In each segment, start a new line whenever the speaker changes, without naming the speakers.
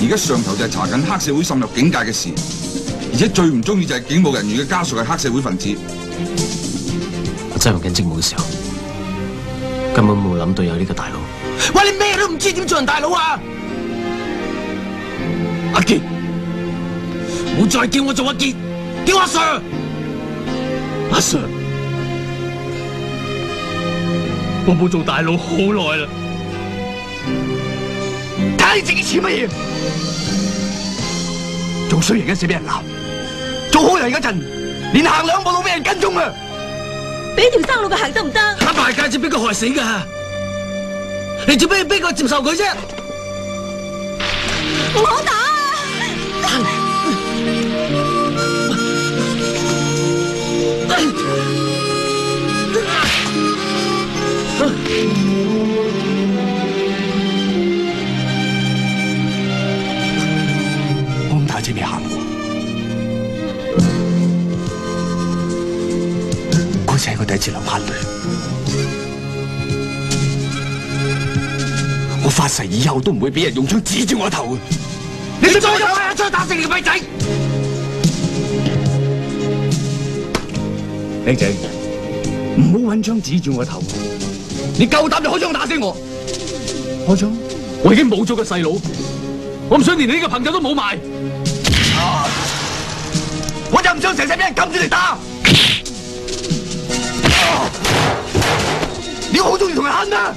而家上頭就係查緊黑社會滲入警界嘅事，而且最唔中意就係警務人員嘅家屬係黑社會分子。
我執行緊職務嘅時候，根本冇諗到有呢個大佬。
喂，你咩都唔知，點做人大佬啊？阿傑，唔好再叫我做阿傑，叫阿 Sir。阿 Sir， 我冇做大佬好耐啦。睇下你自己似乜嘢？做衰人嗰時俾人鬧，做好人嗰陣連行兩步都俾人跟蹤啊！
俾條生路佢行得唔得？
打大戒指俾佢害死㗎，你做咩逼佢接受佢啫？
唔好打啊！
我咁大隻未行過，嗰次係我第一次流眼淚。我發誓以後都唔會俾人用槍指住我頭。你再有一槍打死你個廢仔！靚仔，唔好揾槍指住我頭。你夠膽就開槍打死我！開槍！我已經冇咗個細佬，我唔想連你呢個朋友都冇埋。我就唔想成世俾人撳住嚟打。你好中意同人恨啊！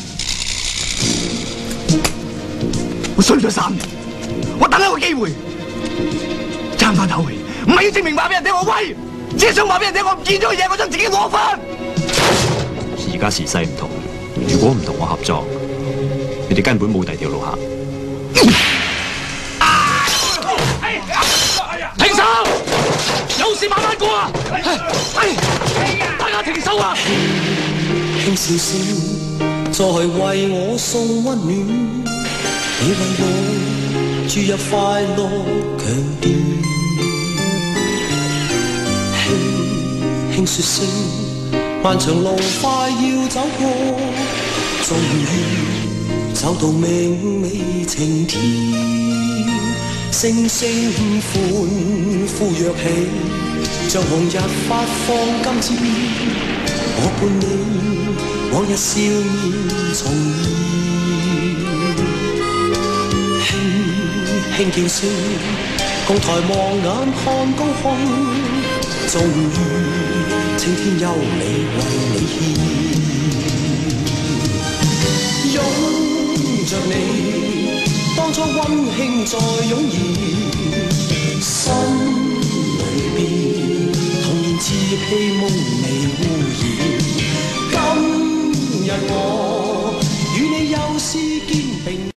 我衰咗3年，我等一個機會，爭翻口氣，唔係要證明話俾人聽我威，只係想話俾人聽我唔見咗嘅嘢，我想自己攞翻。
而家時勢唔同，如果唔同我合作，你哋根本冇第二條路行。
停手！有事慢慢過啊！大家停手啊！
輕笑聲再為我送溫暖，你為我注入快樂強電。輕輕說聲，漫長路快要走過，終於走到明媚晴天。聲聲歡呼躍起，像紅日發放金箭。我伴你往日笑面重現，輕輕叫聲，共抬望眼看高空，終於青天優美為你獻，擁着你，當初溫馨再湧現，心裏邊童言稚氣夢未污染。今日我與你又是見